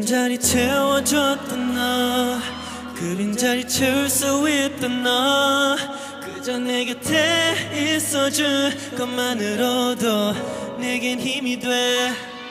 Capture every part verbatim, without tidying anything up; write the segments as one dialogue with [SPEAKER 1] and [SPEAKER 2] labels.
[SPEAKER 1] 자리 채워줬던 너 그림자리 채울 수 있던 너 그저 내 곁에 있어준 것만으로도 내겐 힘이 돼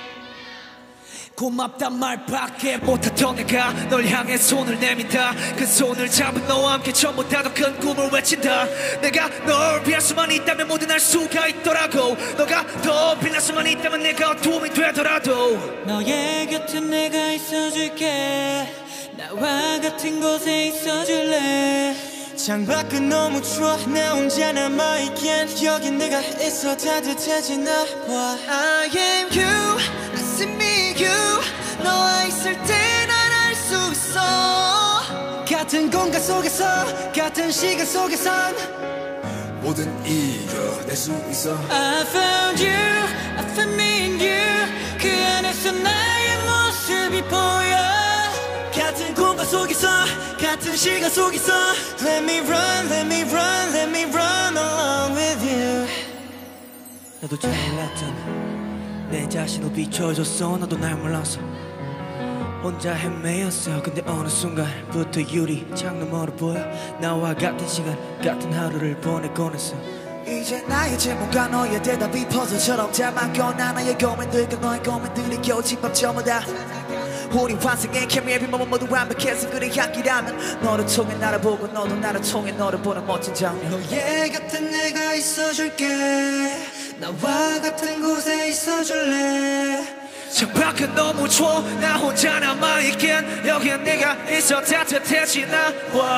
[SPEAKER 2] 고맙단 말밖에 못하던 내가 널 향해 손을 내민다 그 손을 잡은 너와 함께 전보다 더 큰 꿈을 외친다 내가 널 피할 수만 있다면 뭐든 할 수가 있더라고 너가 더 빛날 수만 있다면 내가 어둠이 되더라도
[SPEAKER 1] 너의 곁에 내가 있어줄게 나와 같은 곳에 있어줄래 창밖은 너무 추워 나 혼자 남아있기엔 여긴 내가 있어 따뜻해지나 봐 I am you, I see me you 너와 있을 때 난 알 수 있어 같은 공간 속에서 같은 시간 속에선
[SPEAKER 2] 뭐든 이겨낼 수 있어
[SPEAKER 1] I found you, I found me in you 그 안에서 나의 모습이 보여 같은 공간 속에서 같은 시간 속에서 Let me run, let me run, let me run along with you 나도 잘 몰랐던 내 자신을 비춰줬어 너도 날 몰랐어 혼자 헤매였어 근데 어느 순간부터 유리 창 너머로 보여 나와 같은 시간 같은 하루를 보내곤 했어
[SPEAKER 2] 이제 나의 질문과 너의 대답이 퍼즐처럼 잘 맞거나 나의 고민들과 너의 고민들이 겹친 밤 전부 다 우리 환생의 케미의 몸은 모두 완벽해서 그래 향기라면 너를 통해 나를 보고 너도 나를 통해 너를 보는 멋진 장면
[SPEAKER 1] 너의 곁에 내가 있어줄게 나와 같은 곳에 있어줄래
[SPEAKER 2] 창밖은 너무 추워 나 혼자 남아있긴 여기엔 내가 있어 따뜻해지나 봐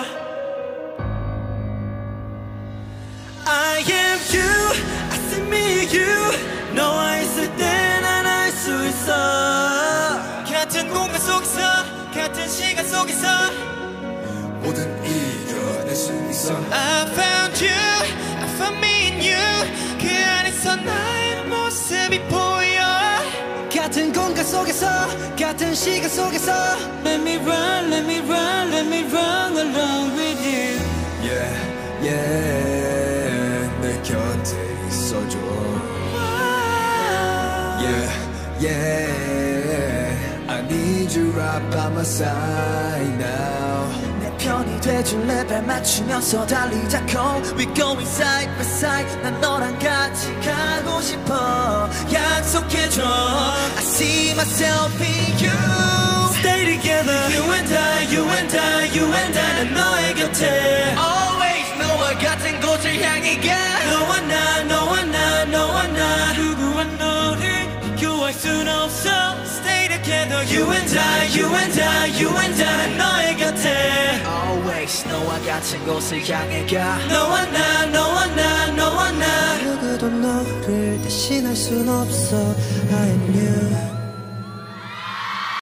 [SPEAKER 1] I am you, I see me you 너와 있을 때 난 알 수 있어 같은 공간 속에서 같은 시간 속에서
[SPEAKER 2] 뭐든 이겨낼 수 있어
[SPEAKER 1] I found you, I found me in you 그 안에서 나의 모습이 보여 같은 공간 속에서 같은 시간 속에서 Let me run, let me run, let me run along with you
[SPEAKER 2] Yeah, yeah 내 곁에 있어줘 Yeah, yeah I need you right by my side now 내 편이 돼줄래 발 맞추면서 달리자고 We going side by side 난 너랑 같이 가고 싶어 약속해줘 I see myself in you
[SPEAKER 1] Stay together You and I, you and I, you and I 난 너의 곁에
[SPEAKER 2] Always 너와 같은 곳을 향해 가
[SPEAKER 1] 너와 나, 너와 나, 너와 나 누구와 너를 비교할 순 없어 Stay together You and I, you and I, you and I 난 너의 곁에
[SPEAKER 2] Always 너와 같은 곳을 향해 가
[SPEAKER 1] 너와 나, 너와 나, 너와 나
[SPEAKER 3] 누구도 너를 대신할 순 없어 I am you